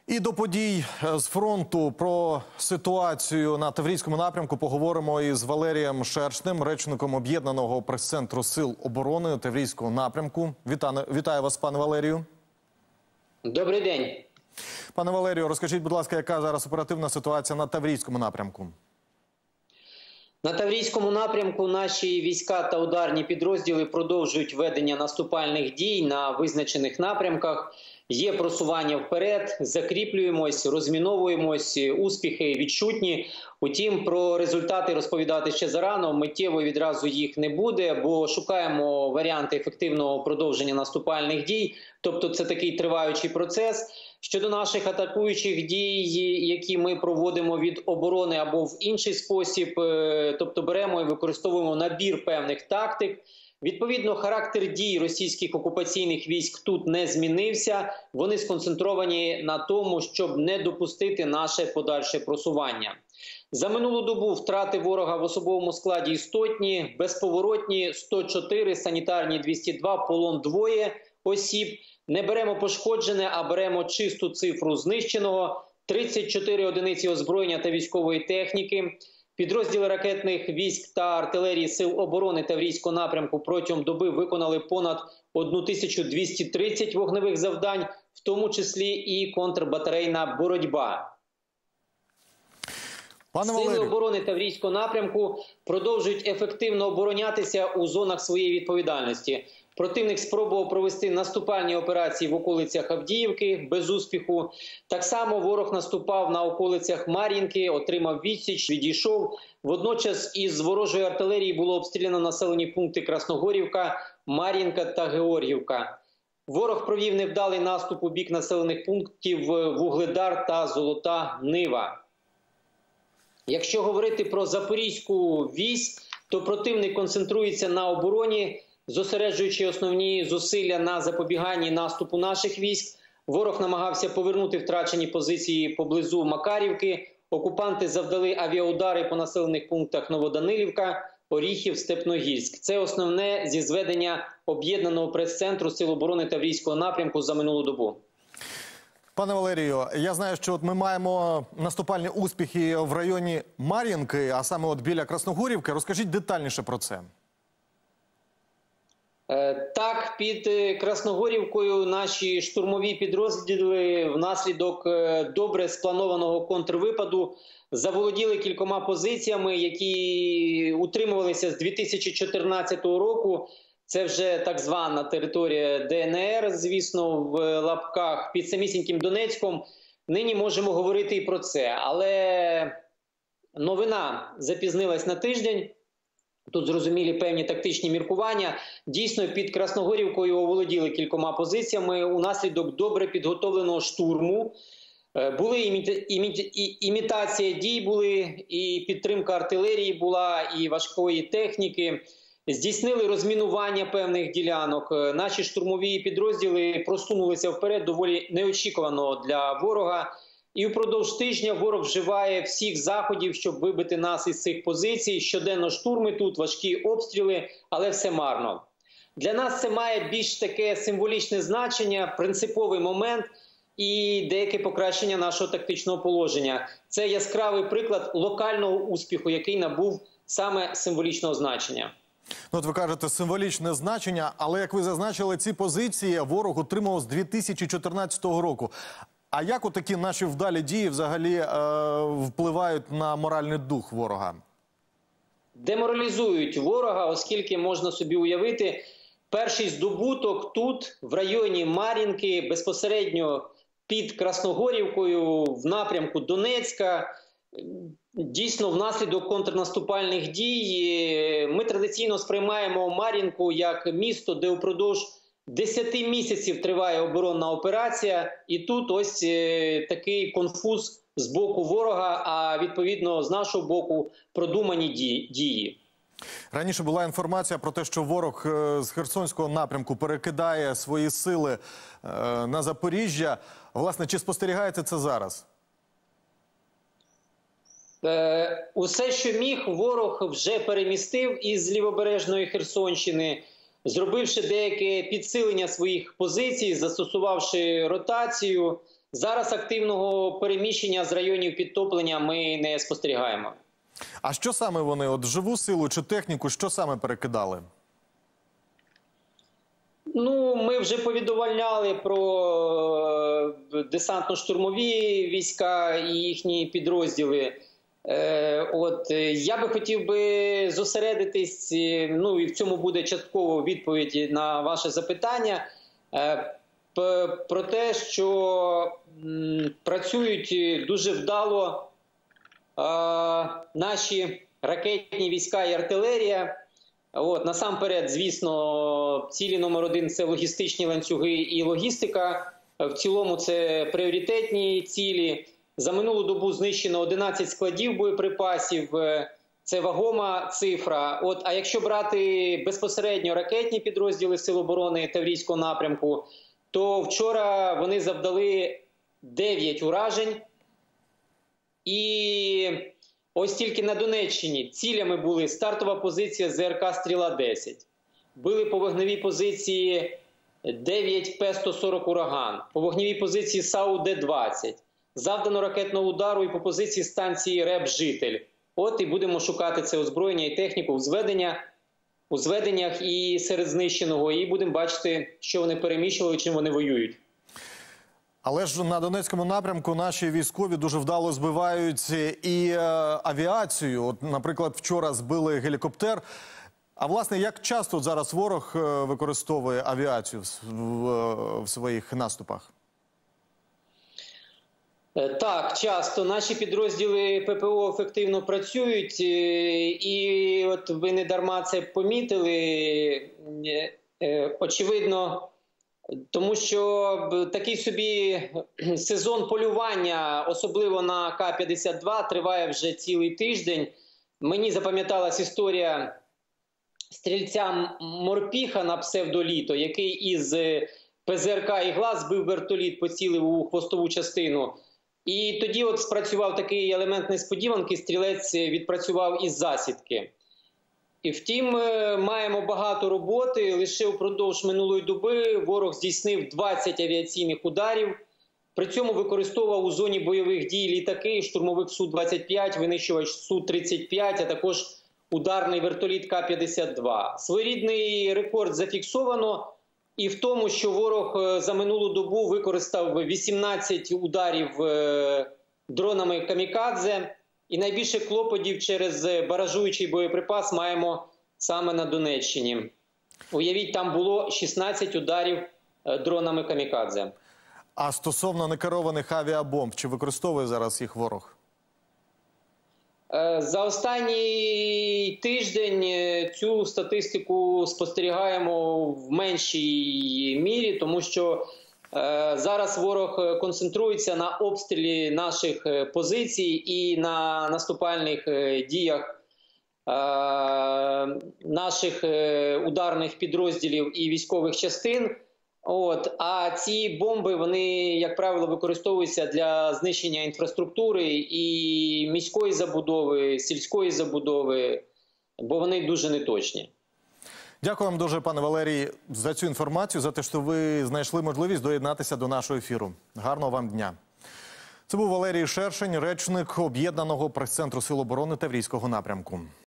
І до подій з фронту про ситуацію на Таврійському напрямку поговоримо із Валерієм Шершнем, речником Об'єднаного прес-центру Сил оборони Таврійського напрямку. Вітаю вас, пане Валерію. Добрий день. Пане Валерію, розкажіть, будь ласка, яка зараз оперативна ситуація на Таврійському напрямку? На Таврійському напрямку наші війська та ударні підрозділи продовжують ведення наступальних дій на визначених напрямках. Є просування вперед, закріплюємось, розміновуємось, успіхи відчутні. Утім, про результати розповідати ще зарано, миттєво відразу їх не буде, бо шукаємо варіанти ефективного продовження наступальних дій. Тобто це такий триваючий процес. Щодо наших атакуючих дій, які ми проводимо від оборони або в інший спосіб, тобто беремо і використовуємо набір певних тактик. Відповідно, характер дій російських окупаційних військ тут не змінився. Вони сконцентровані на тому, щоб не допустити наше подальше просування. За минулу добу втрати ворога в особовому складі істотні, безповоротні 104, санітарні 202, полон 2 осіб. Не беремо пошкоджене, а беремо чисту цифру знищеного. 34 одиниці озброєння та військової техніки. Підрозділи ракетних військ та артилерії Сил оборони Таврійського напрямку протягом доби виконали понад 1230 вогневих завдань, в тому числі і контрбатарейна боротьба. Сили оборони Таврійського напрямку продовжують ефективно оборонятися у зонах своєї відповідальності. Противник спробував провести наступальні операції в околицях Авдіївки без успіху. Так само ворог наступав на околицях Мар'їнки, отримав відсіч, відійшов. Водночас із ворожої артилерії було обстріляно населені пункти Красногорівка, Мар'їнка та Георгіївка. Ворог провів невдалий наступ у бік населених пунктів Вугледар та Золота Нива. Якщо говорити про Запорізьку вісь, то противник концентрується на обороні, зосереджуючи основні зусилля на запобіганні наступу наших військ. Ворог намагався повернути втрачені позиції поблизу Макарівки. Окупанти завдали авіаудари по населених пунктах Новоданилівка, Оріхів, Степногірськ. Це основне зі зведення Об'єднаного прес-центру Сил оборони Таврійського напрямку за минулу добу. Пане Валерію, я знаю, що ми маємо наступальні успіхи в районі Мар'їнки, а саме біля Красногорівки. Розкажіть детальніше про це. Так, під Красногорівкою наші штурмові підрозділи внаслідок добре спланованого контрвипаду заволоділи кількома позиціями, які утримувалися з 2014 року. Це вже так звана територія ДНР, звісно, в лапках, під самісіньким Донецьком. Нині можемо говорити і про це. Але новина запізнилась на тиждень. Тут зрозумілі певні тактичні міркування. Дійсно, під Красногорівкою оволоділи кількома позиціями унаслідок добре підготовленого штурму. Були імітація дій, були і підтримка артилерії була, і важкої техніки. Здійснили розмінування певних ділянок. Наші штурмові підрозділи просунулися вперед доволі неочікувано для ворога. І впродовж тижня ворог вживає всіх заходів, щоб вибити нас із цих позицій. Щоденно штурми тут, важкі обстріли, але все марно. Для нас це має більш таке символічне значення, принциповий момент і деяке покращення нашого тактичного положення. Це яскравий приклад локального успіху, який набув саме символічного значення. Ну, от ви кажете, символічне значення, але, як ви зазначили, ці позиції ворог отримав з 2014 року. А як отакі наші вдалі дії взагалі впливають на моральний дух ворога? Деморалізують ворога, оскільки можна собі уявити, перший здобуток тут, в районі Мар'їнки, безпосередньо під Красногорівкою, в напрямку Донецька. Дійсно, внаслідок контрнаступальних дій ми традиційно сприймаємо Мар'їнку як місто, де упродовж 10 місяців триває оборонна операція, і тут ось такий конфуз з боку ворога, а відповідно з нашого боку продумані дії. Раніше була інформація про те, що ворог з Херсонського напрямку перекидає свої сили на Запоріжжя. Власне, чи спостерігаєте це зараз? Усе, що міг, ворог вже перемістив із лівобережної Херсонщини, зробивши деяке підсилення своїх позицій, застосувавши ротацію. Зараз активного переміщення з районів підтоплення ми не спостерігаємо. А що саме вони, от живу силу чи техніку, що саме перекидали? Ну, ми вже повідомляли про десантно-штурмові війська і їхні підрозділи. Я би хотів би зосередитись, ну і в цьому буде частково відповідь на ваше запитання, про те, що працюють дуже вдало наші ракетні війська і артилерія. Насамперед, звісно, цілі номер один – це логістичні ланцюги і логістика. В цілому це пріоритетні цілі. За минулу добу знищено 11 складів боєприпасів. Це вагома цифра. А якщо брати безпосередньо ракетні підрозділи Сил оборони Таврійського напрямку, то вчора вони завдали 9 уражень. І ось тільки на Донеччині цілями були стартова позиція ЗРК «Стріла-10». Били по вогневій позиції 9 П-140 «Ураган», по вогневій позиції САУ-Д-20. Завдано ракетного удару і по позиції станції РЕБ «Житель». І будемо шукати це озброєння і техніку у зведеннях і серед знищеного. І будемо бачити, що вони переміщували, чим вони воюють. Але ж на Донецькому напрямку наші військові дуже вдало збивають і авіацію. От, наприклад, вчора збили гелікоптер. А власне, як часто зараз ворог використовує авіацію в своїх наступах? Так, часто. Наші підрозділи ППО ефективно працюють, і от ви не дарма це помітили. Очевидно, тому що такий собі сезон полювання, особливо на К-52, триває вже цілий тиждень. Мені запам'яталась історія стрільця Морпіха на псевдоліто, який із ПЗРК «Ігла» збив вертоліт, поцілив у хвостову частину. І тоді от спрацював такий елемент несподіванки, стрілець відпрацював із засідки. І втім, маємо багато роботи. Лише упродовж минулої доби ворог здійснив 20 авіаційних ударів. При цьому використовував у зоні бойових дій літаки, штурмовик Су-25, винищувач Су-35, а також ударний вертоліт К-52. Своєрідний рекорд зафіксовано і в тому, що ворог за минулу добу використав 18 ударів дронами «Камікадзе». І найбільше клопотів через баражуючий боєприпас маємо саме на Донеччині. Уявіть, там було 16 ударів дронами «Камікадзе». А стосовно некерованих авіабомб, чи використовує зараз їх ворог? За останній тиждень цю статистику спостерігаємо в меншій мірі, тому що зараз ворог концентрується на обстрілі наших позицій і на наступальних діях наших ударних підрозділів і військових частин. А ці бомби, вони, як правило, використовуються для знищення інфраструктури і міської забудови, сільської забудови, бо вони дуже неточні. Дякую вам дуже, пане Валерій, за цю інформацію, за те, що ви знайшли можливість доєднатися до нашого ефіру. Гарного вам дня. Це був Валерій Шершень, речник Об'єднаного прес-центру Сил оборони Таврійського напрямку.